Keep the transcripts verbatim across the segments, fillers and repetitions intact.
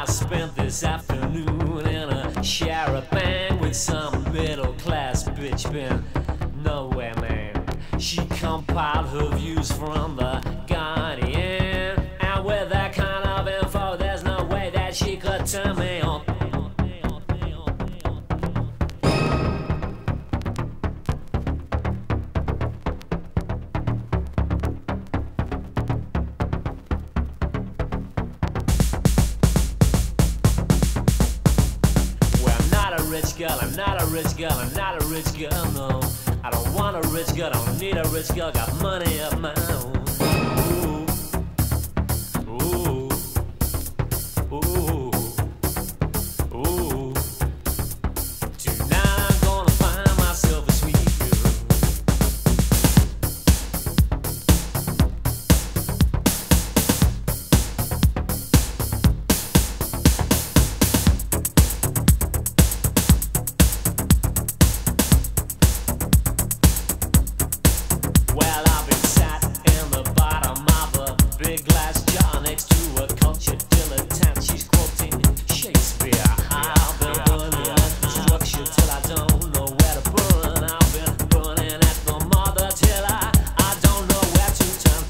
spent this afternoon in a charabanc with some middle class bitch. Been nowhere, man. She compiled her views from the Guardian, and with that kind of info, there's no way that she could turn me on. Rich girl, I'm not a rich girl, I'm not a rich girl, no. I don't want a rich girl, I don't need a rich girl, got money of my own. Ooh, ooh, ooh, ooh. Tonight I'm gonna find myself a sweet Well, I've been sat in the bottom of a big glass jar next to a cultured dilettante. She's quoting Shakespeare. I've been burning at the structure till I don't know where to burn. I've been burning at the mother till I, I don't know where to turn.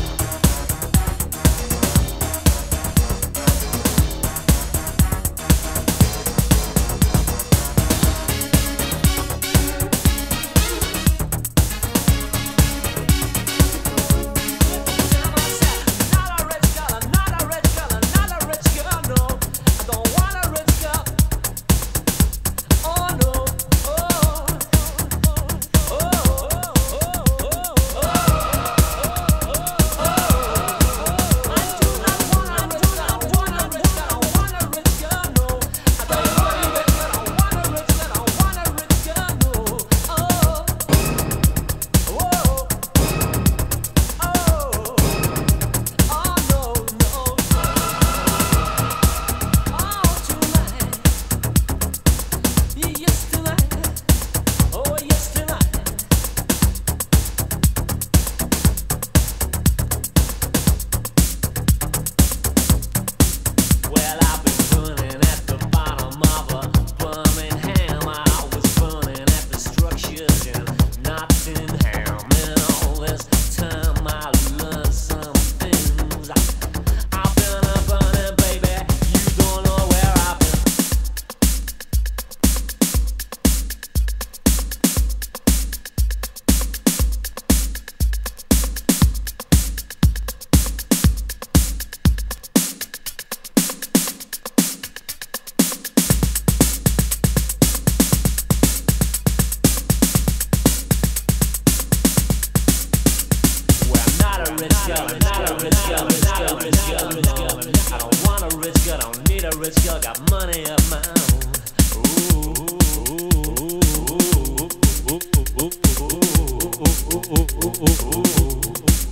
Well, I've been burning at the bottom of a Birmingham. I was burning at the structures in Nottingham. In all this time, I learned some things. I've been a burning, baby. You don't know where I've been. Rich girl, I'm not a rich girl, I'm not a rich girl, rich girl. I don't want a rich girl, I don't need a rich girl, got money of my own. Ooh, ooh, ooh, ooh, ooh, ooh, ooh, ooh, ooh, ooh, ooh, ooh, ooh.